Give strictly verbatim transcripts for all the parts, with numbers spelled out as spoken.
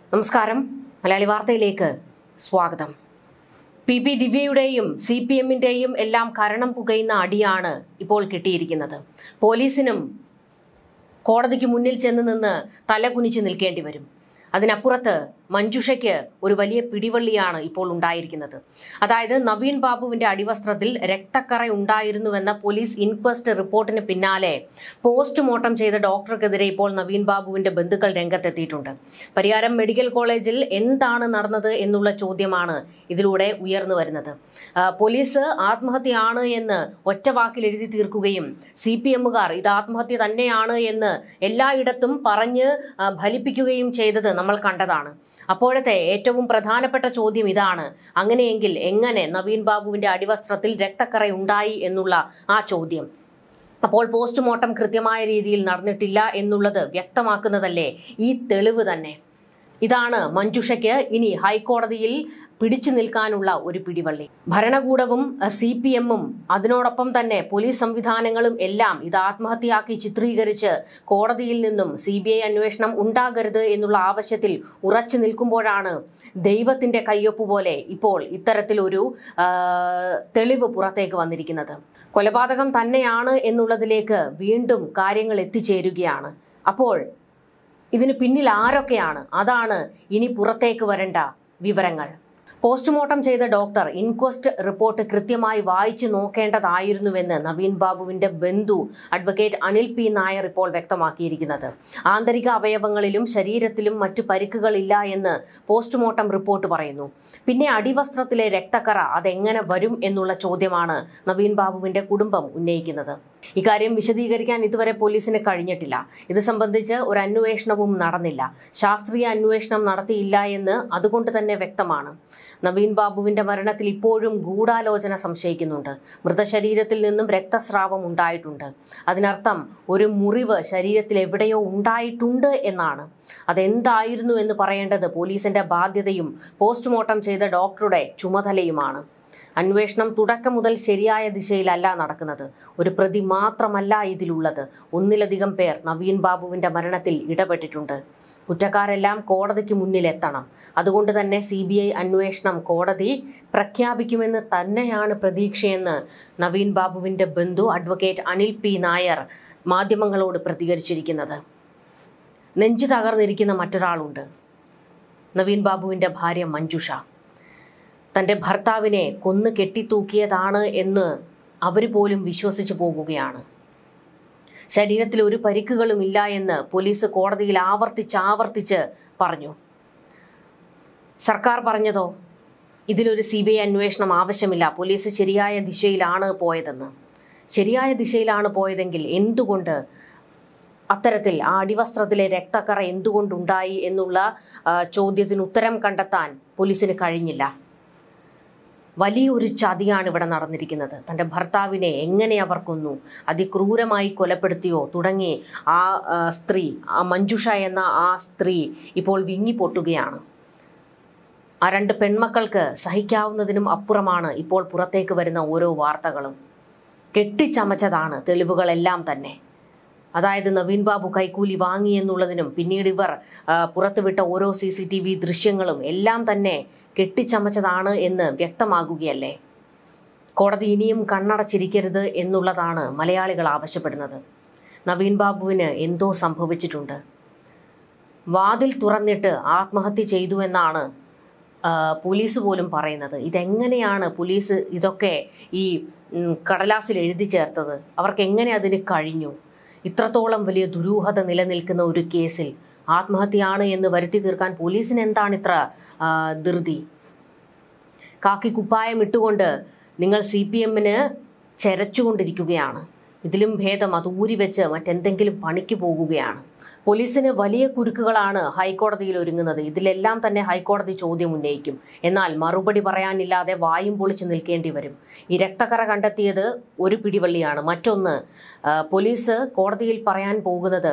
നമസ്കാരം. മലയാളി വാർത്തയിലേക്ക് സ്വാഗതം. പി പി ദിവ്യയുടെയും സി പി എമ്മിന്റെയും എല്ലാം കരണം പുകയുന്ന അടിയാണ് ഇപ്പോൾ കിട്ടിയിരിക്കുന്നത്. പോലീസിനും കോടതിക്ക് മുന്നിൽ ചെന്ന് നിന്ന് തലകുനിച്ച് നിൽക്കേണ്ടി വരും. അതിനപ്പുറത്ത് മഞ്ജുഷയ്ക്ക് ഒരു വലിയ പിടിവള്ളിയാണ് ഇപ്പോൾ ഉണ്ടായിരിക്കുന്നത്. അതായത് നവീൻ ബാബുവിന്റെ അടിവസ്ത്രത്തിൽ രക്തക്കറ ഉണ്ടായിരുന്നുവെന്ന പോലീസ് ഇൻക്വസ്റ്റ് റിപ്പോർട്ടിന് പിന്നാലെ പോസ്റ്റ്മോർട്ടം ചെയ്ത ഡോക്ടർക്കെതിരെ ഇപ്പോൾ നവീൻ ബാബുവിന്റെ ബന്ധുക്കൾ രംഗത്തെത്തിയിട്ടുണ്ട്. പരിയാരം മെഡിക്കൽ കോളേജിൽ എന്താണ് നടന്നത് എന്നുള്ള ചോദ്യമാണ് ഇതിലൂടെ ഉയർന്നു വരുന്നത്. പോലീസ് ആത്മഹത്യയാണ് എന്ന് ഒറ്റ വാക്കിൽ എഴുതി തീർക്കുകയും സി പി എമ്മുകാർ ഇത് ആത്മഹത്യ തന്നെയാണ് എന്ന് എല്ലായിടത്തും പറഞ്ഞ് ഫലിപ്പിക്കുകയും ചെയ്തത് നമ്മൾ കണ്ടതാണ്. അപ്പോഴത്തെ ഏറ്റവും പ്രധാനപ്പെട്ട ചോദ്യം ഇതാണ്: അങ്ങനെയെങ്കിൽ എങ്ങനെ നവീൻ ബാബുവിന്റെ അടിവസ്ത്രത്തിൽ രക്തക്കറ ഉണ്ടായി എന്നുള്ള ആ ചോദ്യം. അപ്പോൾ പോസ്റ്റ്മോർട്ടം കൃത്യമായ രീതിയിൽ നടന്നിട്ടില്ല എന്നുള്ളത് വ്യക്തമാക്കുന്നതല്ലേ ഈ തെളിവ് തന്നെ. ഇതാണ് മഞ്ജുഷയ്ക്ക് ഇനി ഹൈക്കോടതിയിൽ പിടിച്ചു നിൽക്കാനുള്ള ഒരു പിടിവള്ളി. ഭരണകൂടവും സി പി എമ്മും അതിനോടൊപ്പം തന്നെ പോലീസ് സംവിധാനങ്ങളും എല്ലാം ഇത് ആത്മഹത്യയാക്കി ചിത്രീകരിച്ച് കോടതിയിൽ നിന്നും സി ബി ഐ അന്വേഷണം ഉണ്ടാകരുത് എന്നുള്ള ആവശ്യത്തിൽ ഉറച്ചു നിൽക്കുമ്പോഴാണ് ദൈവത്തിന്റെ കയ്യൊപ്പ് പോലെ ഇപ്പോൾ ഇത്തരത്തിലൊരു തെളിവ് പുറത്തേക്ക് വന്നിരിക്കുന്നത്. കൊലപാതകം തന്നെയാണ് എന്നുള്ളതിലേക്ക് വീണ്ടും കാര്യങ്ങൾ എത്തിച്ചേരുകയാണ്. അപ്പോൾ ഇതിന് പിന്നിൽ ആരൊക്കെയാണ്? അതാണ് ഇനി പുറത്തേക്ക് വരേണ്ട വിവരങ്ങൾ. പോസ്റ്റ്മോർട്ടം ചെയ്ത ഡോക്ടർ ഇൻക്വസ്റ്റ് റിപ്പോർട്ട് കൃത്യമായി വായിച്ചു നോക്കേണ്ടതായിരുന്നുവെന്ന് നവീൻ ബാബുവിന്റെ ബന്ധു അഡ്വക്കേറ്റ് അനിൽ പി നായർ ഇപ്പോൾ വ്യക്തമാക്കിയിരിക്കുന്നത്. ആന്തരിക അവയവങ്ങളിലും ശരീരത്തിലും മറ്റു പരിക്കുകളില്ല എന്ന് പോസ്റ്റ്മോർട്ടം റിപ്പോർട്ട് പറയുന്നു. പിന്നെ അടിവസ്ത്രത്തിലെ രക്തക്കറ അതെങ്ങനെ വരും എന്നുള്ള ചോദ്യമാണ് നവീൻ ബാബുവിന്റെ കുടുംബം ഉന്നയിക്കുന്നത്. ഇക്കാര്യം വിശദീകരിക്കാൻ ഇതുവരെ പോലീസിന് കഴിഞ്ഞിട്ടില്ല. ഇത് സംബന്ധിച്ച് ഒരു അന്വേഷണവും നടന്നില്ല. ശാസ്ത്രീയ അന്വേഷണം നടത്തിയില്ല എന്ന് അതുകൊണ്ട് തന്നെ വ്യക്തമാണ്. നവീൻ ബാബുവിന്റെ മരണത്തിൽ ഇപ്പോഴും ഗൂഢാലോചന സംശയിക്കുന്നുണ്ട്. മൃതശരീരത്തിൽ നിന്നും രക്തസ്രാവം ഉണ്ടായിട്ടുണ്ട്. അതിനർത്ഥം ഒരു മുറിവ് ശരീരത്തിൽ എവിടെയോ ഉണ്ടായിട്ടുണ്ട് എന്നാണ്. അതെന്തായിരുന്നു എന്ന് പറയേണ്ടത് പോലീസിന്റെ ബാധ്യതയും പോസ്റ്റ്മോർട്ടം ചെയ്ത ഡോക്ടറുടെ ചുമതലയുമാണ്. അന്വേഷണം തുടക്കം മുതൽ ശരിയായ ദിശയിലല്ല നടക്കുന്നത്. ഒരു പ്രതി മാത്രമല്ല ഇതിലുള്ളത്. ഒന്നിലധികം പേർ നവീൻ ബാബുവിന്റെ മരണത്തിൽ ഇടപെട്ടിട്ടുണ്ട്. കുറ്റക്കാരെല്ലാം കോടതിക്ക് മുന്നിലെത്തണം. അതുകൊണ്ട് തന്നെ സി ബി ഐ അന്വേഷണം കോടതി പ്രഖ്യാപിക്കുമെന്ന് തന്നെയാണ് പ്രതീക്ഷയെന്ന് നവീൻ ബാബുവിന്റെ ബന്ധു അഡ്വക്കേറ്റ് അനിൽ പി നായർ മാധ്യമങ്ങളോട് പ്രതികരിച്ചിരിക്കുന്നത്. നെഞ്ചു തകർന്നിരിക്കുന്ന മറ്റൊരാളുണ്ട്. നവീൻ ബാബുവിന്റെ ഭാര്യ മഞ്ജുഷ. തൻ്റെ ഭർത്താവിനെ കൊന്നു കെട്ടിത്തൂക്കിയതാണ് എന്ന് അവർ പോലും വിശ്വസിച്ചു പോകുകയാണ്. ശരീരത്തിൽ ഒരു പരിക്കുകളും ഇല്ല എന്ന് പോലീസ് കോടതിയിൽ ആവർത്തിച്ചാവർത്തിച്ച് പറഞ്ഞു. സർക്കാർ പറഞ്ഞതോ ഇതിലൊരു സി ബി ഐ അന്വേഷണം ആവശ്യമില്ല, പോലീസ് ശരിയായ ദിശയിലാണ് പോയതെന്ന്. ശരിയായ ദിശയിലാണ് പോയതെങ്കിൽ എന്തുകൊണ്ട് അത്തരത്തിൽ ആ അടിവസ്ത്രത്തിലെ രക്തക്കറ എന്തുകൊണ്ടുണ്ടായി എന്നുള്ള ചോദ്യത്തിന് ഉത്തരം കണ്ടെത്താൻ പോലീസിന് കഴിഞ്ഞില്ല. വലിയൊരു ചതിയാണ് ഇവിടെ നടന്നിരിക്കുന്നത്. തൻ്റെ ഭർത്താവിനെ എങ്ങനെ അവർ കൊന്നു, അതിക്രൂരമായി കൊലപ്പെടുത്തിയോ തുടങ്ങി ആ സ്ത്രീ, ആ മഞ്ജുഷ എന്ന ആ സ്ത്രീ ഇപ്പോൾ വിങ്ങിപ്പൊട്ടുകയാണ്. ആ രണ്ട് പെൺമക്കൾക്ക് സഹിക്കാവുന്നതിനും അപ്പുറമാണ് ഇപ്പോൾ പുറത്തേക്ക് വരുന്ന ഓരോ വാർത്തകളും. കെട്ടിച്ചമച്ചതാണ് തെളിവുകളെല്ലാം തന്നെ. അതായത് നവീൻ ബാബു കൈക്കൂലി വാങ്ങി എന്നുള്ളതിനും പിന്നീട് ഇവർ പുറത്തുവിട്ട ഓരോ സി സി ടി വി ദൃശ്യങ്ങളും എല്ലാം തന്നെ കെട്ടിച്ചമച്ചതാണ് എന്ന് വ്യക്തമാകുകയല്ലേ. കോടതി ഇനിയും കണ്ണടച്ചിരിക്കരുത് എന്നുള്ളതാണ് മലയാളികൾ ആവശ്യപ്പെടുന്നത്. നവീൻ ബാബുവിന് എന്തോ സംഭവിച്ചിട്ടുണ്ട്. വാതിൽ തുറന്നിട്ട് ആത്മഹത്യ ചെയ്തു എന്നാണ് പോലീസ് പോലും പറയുന്നത്. ഇതെങ്ങനെയാണ് പോലീസ് ഇതൊക്കെ ഈ കടലാസിൽ എഴുതി ചേർത്തത്? അവർക്ക് എങ്ങനെ അതിന് കഴിഞ്ഞു? ഇത്രത്തോളം വലിയ ദുരൂഹത നിലനിൽക്കുന്ന ഒരു കേസിൽ ആത്മഹത്യയാണ് എന്ന് വരുത്തി തീർക്കാൻ പോലീസിന് എന്താണ് ഇത്ര ധൃതി? കാക്കി കുപ്പായം ഇട്ടുകൊണ്ട് നിങ്ങൾ സി പി എമ്മിന് ചെരച്ചുകൊണ്ടിരിക്കുകയാണ്. ഇതിലും ഭേദം അത് ഊരി വെച്ച് മറ്റെന്തെങ്കിലും പണിക്ക് പോകുകയാണ്. പോലീസിന് വലിയ കുരുക്കുകളാണ് ഹൈക്കോടതിയിൽ ഒരുങ്ങുന്നത്. ഇതിലെല്ലാം തന്നെ ഹൈക്കോടതി ചോദ്യം ഉന്നയിക്കും. എന്നാൽ മറുപടി പറയാനില്ലാതെ വായും പൊളിച്ച് നിൽക്കേണ്ടി വരും. ഈ രക്തക്കറ കണ്ടെത്തിയത് ഒരു പിടിവള്ളിയാണ്. മറ്റൊന്ന്, പോലീസ് കോടതിയിൽ പറയാൻ പോകുന്നത്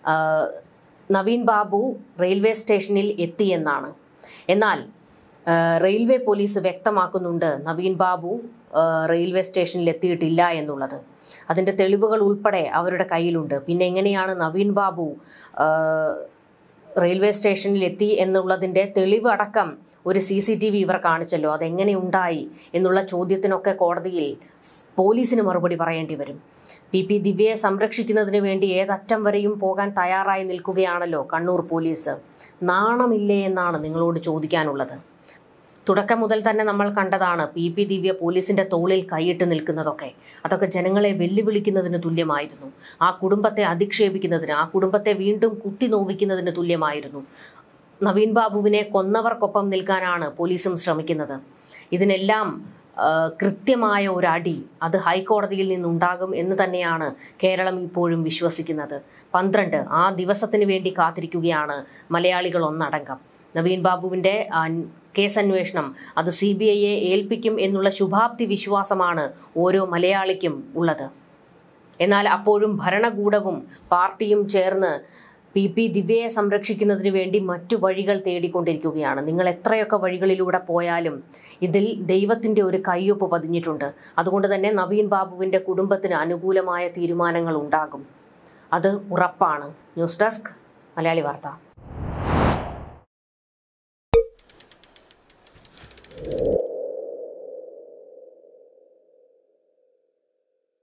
നവീൻ ബാബു റെയിൽവേ സ്റ്റേഷനിൽ എത്തിയെന്നാണ്. എന്നാൽ റെയിൽവേ പോലീസ് വ്യക്തമാക്കുന്നുണ്ട് നവീൻ ബാബു റെയിൽവേ സ്റ്റേഷനിൽ എത്തിയിട്ടില്ല എന്നുള്ളത്. അതിൻ്റെ തെളിവുകൾ ഉൾപ്പെടെ അവരുടെ കയ്യിലുണ്ട്. പിന്നെ എങ്ങനെയാണ് നവീൻ ബാബു റെയിൽവേ സ്റ്റേഷനിൽ എത്തി എന്നുള്ളതിൻ്റെ തെളിവ് അടക്കം ഒരു സി സി ടി വി ഇവർ കാണിച്ചല്ലോ. അതെങ്ങനെ ഉണ്ടായി എന്നുള്ള ചോദ്യത്തിനൊക്കെ കോടതിയിൽ പോലീസിന് മറുപടി പറയേണ്ടി വരും. പി പി ദിവ്യയെ സംരക്ഷിക്കുന്നതിന് വേണ്ടി ഏതറ്റം വരെയും പോകാൻ തയ്യാറായി നിൽക്കുകയാണല്ലോ കണ്ണൂർ പോലീസ്. നാണമില്ലേ എന്നാണ് നിങ്ങളോട് ചോദിക്കാനുള്ളത്. തുടക്കം മുതൽ തന്നെ നമ്മൾ കണ്ടതാണ് പി പി ദിവ്യ പോലീസിന്റെ തോളിൽ കൈയിട്ട് നിൽക്കുന്നതൊക്കെ. അതൊക്കെ ജനങ്ങളെ വെല്ലുവിളിക്കുന്നതിന് തുല്യമായിരുന്നു. ആ കുടുംബത്തെ അധിക്ഷേപിക്കുന്നതിന്, ആ കുടുംബത്തെ വീണ്ടും കുത്തി നോവിക്കുന്നതിന് തുല്യമായിരുന്നു. നവീൻ ബാബുവിനെ കൊന്നവർക്കൊപ്പം നിൽക്കാനാണ് പോലീസും ശ്രമിക്കുന്നത്. ഇതിനെല്ലാം കൃത്യമായ ഒരു അടി അത് ഹൈക്കോടതിയിൽ നിന്നുണ്ടാകും എന്ന് തന്നെയാണ് കേരളം ഇപ്പോഴും വിശ്വസിക്കുന്നത്. പന്ത്രണ്ട് ആ ദിവസത്തിന് വേണ്ടി കാത്തിരിക്കുകയാണ് മലയാളികൾ ഒന്നടങ്കം. നവീൻ ബാബുവിൻ്റെ കേസന്വേഷണം അത് സി ബി ഐയെ ഏൽപ്പിക്കും എന്നുള്ള ശുഭാപ്തി വിശ്വാസമാണ് ഓരോ മലയാളിക്കും ഉള്ളത്. എന്നാൽ അപ്പോഴും ഭരണകൂടവും പാർട്ടിയും ചേർന്ന് പി പി ദിവ്യയെ സംരക്ഷിക്കുന്നതിന് വേണ്ടി മറ്റു വഴികൾ തേടിക്കൊണ്ടിരിക്കുകയാണ്. നിങ്ങൾ എത്രയൊക്കെ വഴികളിലൂടെ പോയാലും ഇതിൽ ദൈവത്തിൻ്റെ ഒരു കയ്യൊപ്പ് പതിഞ്ഞിട്ടുണ്ട്. അതുകൊണ്ട് തന്നെ നവീൻ ബാബുവിൻ്റെ കുടുംബത്തിന് അനുകൂലമായ തീരുമാനങ്ങൾ ഉണ്ടാകും, അത് ഉറപ്പാണ്. ന്യൂസ് ഡെസ്ക് മലയാളി വാർത്ത.